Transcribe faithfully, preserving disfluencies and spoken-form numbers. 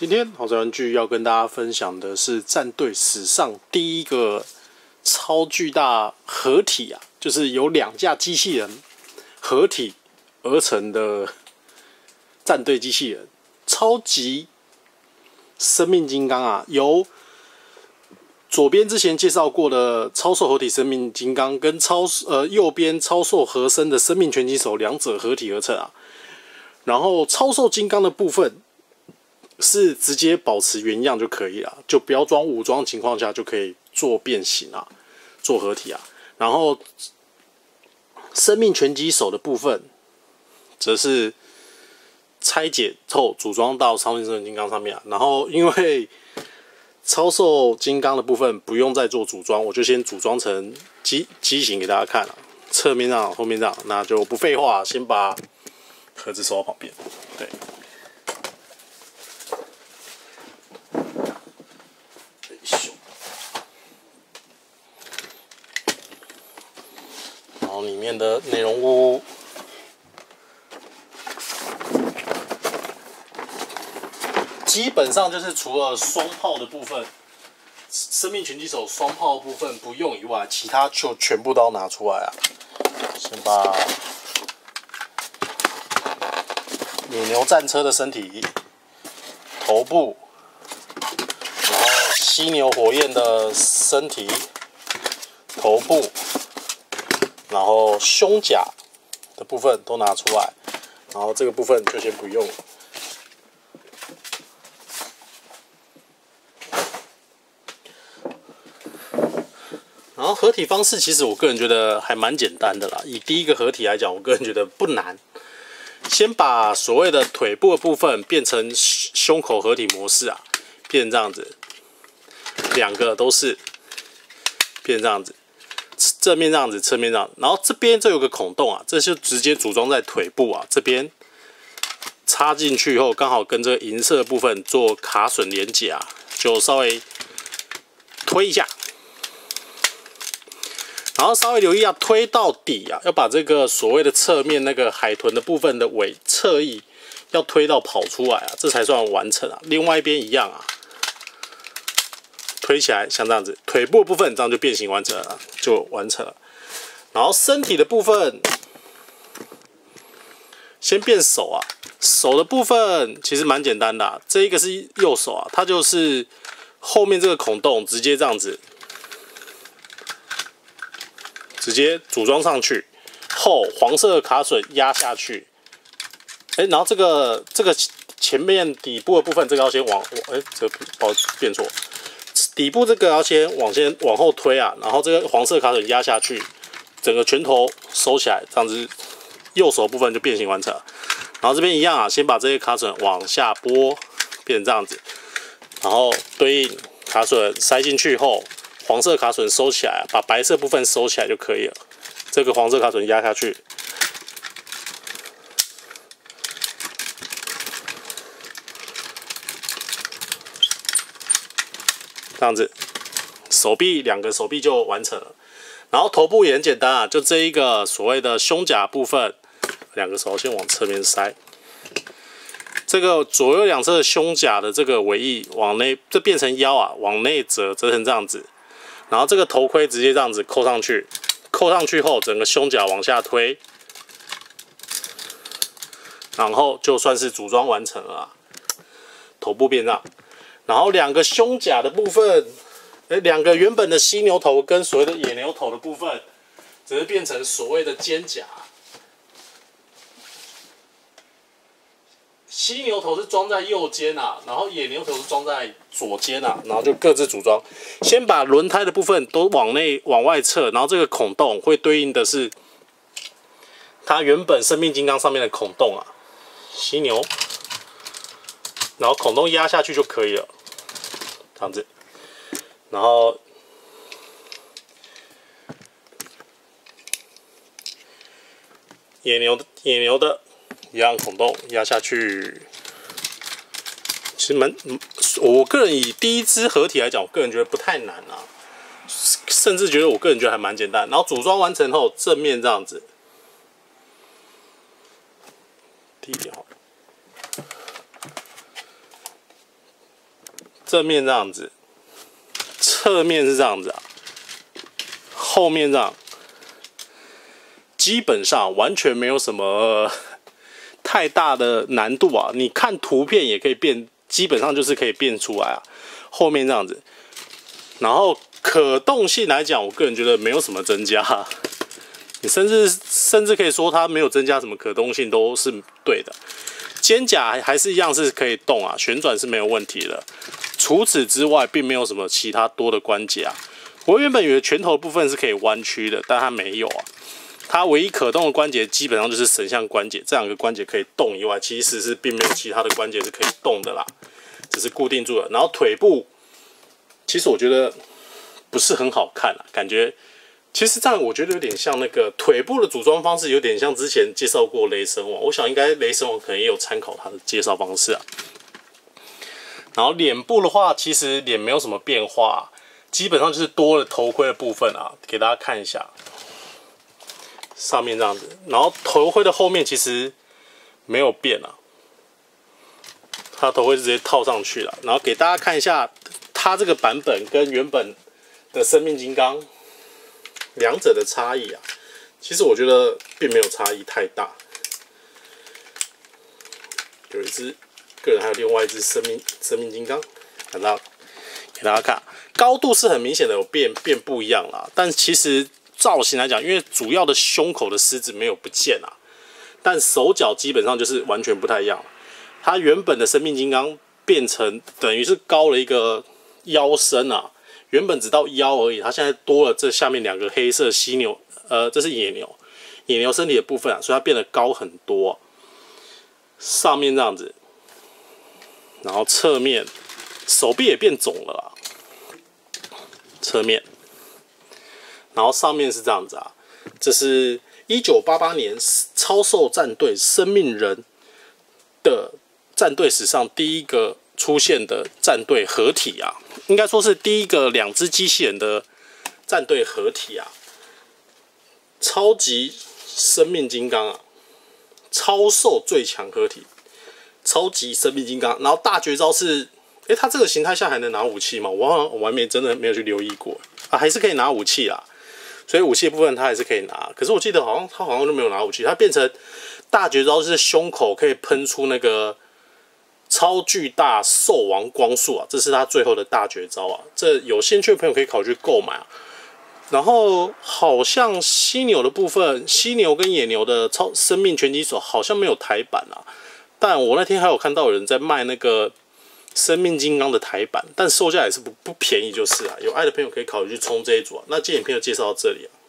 今天好宅玩具要跟大家分享的是战队史上第一个超巨大合体啊，就是有两架机器人合体而成的战队机器人——超级生命金刚啊，由左边之前介绍过的超兽合体生命金刚跟超呃右边超兽合身的生命拳击手两者合体而成啊。然后超兽金刚的部分是直接保持原样就可以了，就不要装武装情况下就可以做变形啊，做合体啊。然后生命拳击手的部分则是拆解后组装到超级生命金刚上面啊。然后因为超兽金刚的部分不用再做组装，我就先组装成机机型给大家看了，侧面上、后面上，那就不废话，先把盒子收到旁边。对，然后里面的内容物。基本上就是除了双炮的部分，生命拳击手双炮的部分不用以外，其他就全部都要拿出来啊。先把野牛战车的身体、头部，然后犀牛火焰的身体、头部，然后胸甲的部分都拿出来，然后这个部分就先不用了。然后合体方式其实我个人觉得还蛮简单的啦。以第一个合体来讲，我个人觉得不难。先把所谓的腿部的部分变成胸口合体模式啊，变成这样子，两个都是变成这样子，正面这样子，侧面这样。然后这边这有个孔洞啊，这就直接组装在腿部啊，这边插进去以后，刚好跟这个银色的部分做卡榫连接啊，就稍微推一下。然后稍微留意啊，推到底啊，要把这个所谓的侧面那个海豚的部分的尾侧翼要推到跑出来啊，这才算完成啊。另外一边一样啊，推起来像这样子，腿部的部分这样就变形完成了，就完成了。然后身体的部分，先变手啊，手的部分其实蛮简单的啊，这一个是右手啊，它就是后面这个孔洞直接这样子。直接组装上去后，黄色的卡榫压下去，哎，然后这个这个前面底部的部分，这个要先往，哎，这个不好变错，底部这个要先往先往后推啊，然后这个黄色卡榫压下去，整个拳头收起来，这样子右手部分就变形完成了。然后这边一样啊，先把这些卡榫往下拨，变成这样子，然后对应卡榫塞进去后。黄色卡榫收起来，把白色部分收起来就可以了。这个黄色卡榫压下去，这样子，手臂两个手臂就完成了。然后头部也很简单啊，就这一个所谓的胸甲部分，两个手先往侧面塞。这个左右两侧的胸甲的这个尾翼往内，这变成腰啊，往内折，折成这样子。然后这个头盔直接这样子扣上去，扣上去后，整个胸甲往下推，然后就算是组装完成了啊。头部变大，然后两个胸甲的部分，哎，两个原本的犀牛头跟所谓的野牛头的部分，则是变成所谓的肩甲。犀牛头是装在右肩啊，然后野牛头是装在左肩啊，然后就各自组装。先把轮胎的部分都往内往外侧，然后这个孔洞会对应的是它原本生命金刚上面的孔洞啊，犀牛，然后孔洞压下去就可以了，这样子。然后野牛的野牛的。一样孔洞压下去，其实蛮，我个人以第一支合体来讲，我个人觉得不太难啊，甚至觉得我个人觉得还蛮简单。然后组装完成后，正面这样子，第一点好， 正面这样子，侧面是这样子啊，后面这样，基本上完全没有什么太大的难度啊。你看图片也可以变，基本上就是可以变出来啊。后面这样子，然后可动性来讲，我个人觉得没有什么增加、啊。你甚至甚至可以说它没有增加什么可动性都是对的。肩胛还是一样是可以动啊，旋转是没有问题的。除此之外，并没有什么其他多的关节啊。我原本以为拳头的部分是可以弯曲的，但它没有啊。它唯一可动的关节基本上就是神像关节，这两个关节可以动以外，其实是并没有其他的关节是可以动的啦，只是固定住了。然后腿部，其实我觉得不是很好看啊，感觉。其实这样我觉得有点像那个腿部的组装方式，有点像之前介绍过雷神王。我想应该雷神王可能也有参考他的介绍方式啊。然后脸部的话，其实脸没有什么变化，基本上就是多了头盔的部分啊，给大家看一下，上面这样子。然后头盔的后面其实没有变啊，它头盔直接套上去了。然后给大家看一下，它这个版本跟原本的生命金刚。两者的差异啊，其实我觉得并没有差异太大。有一只个人还有另外一只生命生命金刚，看到给大家看，高度是很明显的有变变不一样啦。但其实造型来讲，因为主要的胸口的狮子没有不见啊，但手脚基本上就是完全不太一样。它原本的生命金刚变成等于是高了一个腰身啊。原本只到腰而已，它现在多了这下面两个黑色犀牛，呃，这是野牛，野牛身体的部分啊，所以它变得高很多。上面这样子，然后侧面手臂也变肿了啦，侧面，然后上面是这样子啊，这是一九八八年超兽战队生命人的战队史上第一个出现的战队合体啊。应该说是第一个两只机器人的战队合体啊，超级生命金刚啊，超兽最强合体，超级生命金刚。然后大绝招是，哎，它这个形态下还能拿武器吗？我好像我还没真的没有去留意过啊，还是可以拿武器啦。所以武器的部分它还是可以拿，可是我记得好像它好像都没有拿武器，它变成大绝招是胸口可以喷出那个。超巨大兽王光束啊，这是他最后的大绝招啊！这有兴趣的朋友可以考虑购买啊。然后好像犀牛的部分，犀牛跟野牛的超生命拳击手好像没有台版啊，但我那天还有看到有人在卖那个生命金刚的台版，但售价也是不不便宜，就是啊。有爱的朋友可以考虑去冲这一组啊。那这影片就介绍到这里啊。